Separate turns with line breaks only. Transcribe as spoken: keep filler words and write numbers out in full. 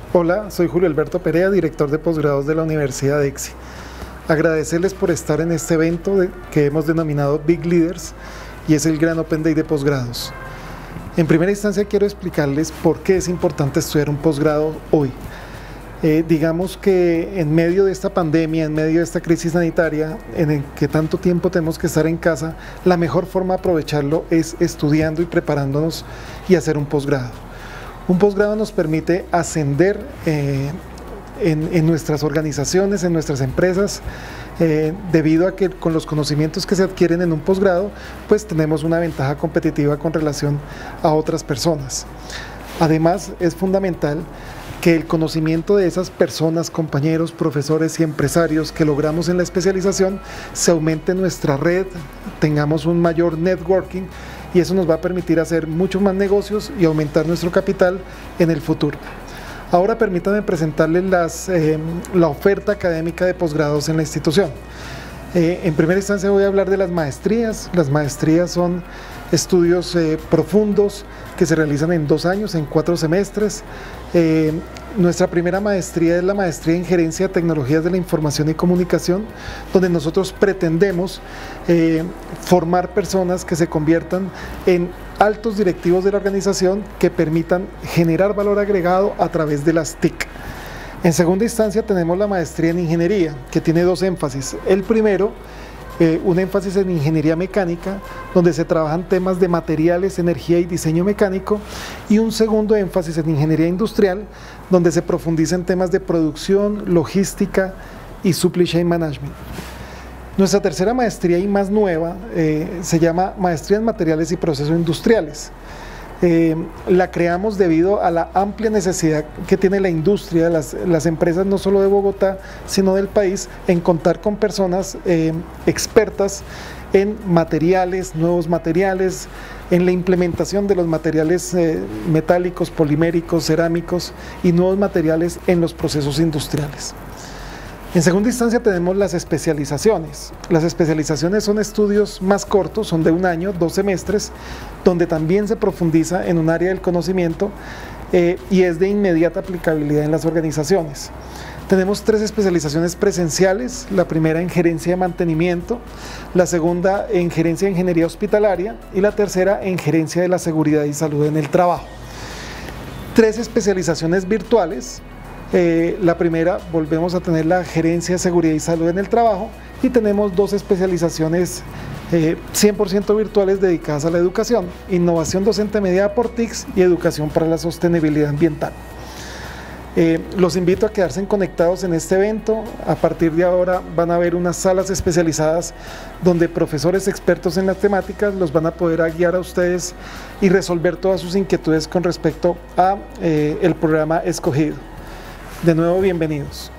Hola, soy Julio Alberto Perea, director de posgrados de la Universidad EXI. Agradecerles por estar en este evento de, que hemos denominado Big Leaders, y es el Gran Open Day de posgrados. En primera instancia quiero explicarles por qué es importante estudiar un posgrado hoy. Eh, digamos que en medio de esta pandemia, en medio de esta crisis sanitaria, en el que tanto tiempo tenemos que estar en casa, la mejor forma de aprovecharlo es estudiando y preparándonos y hacer un posgrado. Un posgrado nos permite ascender eh, en, en nuestras organizaciones, en nuestras empresas, eh, debido a que con los conocimientos que se adquieren en un posgrado, pues tenemos una ventaja competitiva con relación a otras personas. Además, es fundamental que el conocimiento de esas personas, compañeros, profesores y empresarios que logramos en la especialización se aumente en nuestra red, tengamos un mayor networking, y eso nos va a permitir hacer muchos más negocios y aumentar nuestro capital en el futuro. Ahora permítanme presentarles las, eh, la oferta académica de posgrados en la institución. Eh, en primera instancia voy a hablar de las maestrías. Las maestrías son estudios eh, profundos que se realizan en dos años, en cuatro semestres. Eh, nuestra primera maestría es la maestría en Gerencia de Tecnologías de la Información y Comunicación, donde nosotros pretendemos eh, formar personas que se conviertan en altos directivos de la organización que permitan generar valor agregado a través de las T I C. En segunda instancia tenemos la maestría en Ingeniería, que tiene dos énfasis. El primero, eh, un énfasis en Ingeniería Mecánica, donde se trabajan temas de materiales, energía y diseño mecánico, y un segundo énfasis en Ingeniería Industrial, donde se profundiza en temas de producción, logística y supply chain management. Nuestra tercera maestría y más nueva eh, se llama Maestría en Materiales y Procesos Industriales. Eh, la creamos debido a la amplia necesidad que tiene la industria, las, las empresas no solo de Bogotá, sino del país, en contar con personas eh, expertas en materiales, nuevos materiales, en la implementación de los materiales eh, metálicos, poliméricos, cerámicos y nuevos materiales en los procesos industriales. En segunda instancia tenemos las especializaciones. Las especializaciones son estudios más cortos, son de un año, dos semestres, donde también se profundiza en un área del conocimiento eh, y es de inmediata aplicabilidad en las organizaciones. Tenemos tres especializaciones presenciales, la primera en Gerencia de Mantenimiento, la segunda en Gerencia de Ingeniería Hospitalaria y la tercera en Gerencia de la Seguridad y Salud en el Trabajo. Tres especializaciones virtuales. Eh, la primera, volvemos a tener la Gerencia de Seguridad y Salud en el Trabajo, y tenemos dos especializaciones eh, cien por ciento virtuales dedicadas a la educación: Innovación Docente Mediada por T I C y Educación para la Sostenibilidad Ambiental. Eh, los invito a quedarse conectados en este evento. A partir de ahora van a haber unas salas especializadas donde profesores expertos en las temáticas los van a poder guiar a ustedes y resolver todas sus inquietudes con respecto a eh, el programa escogido. De nuevo, bienvenidos.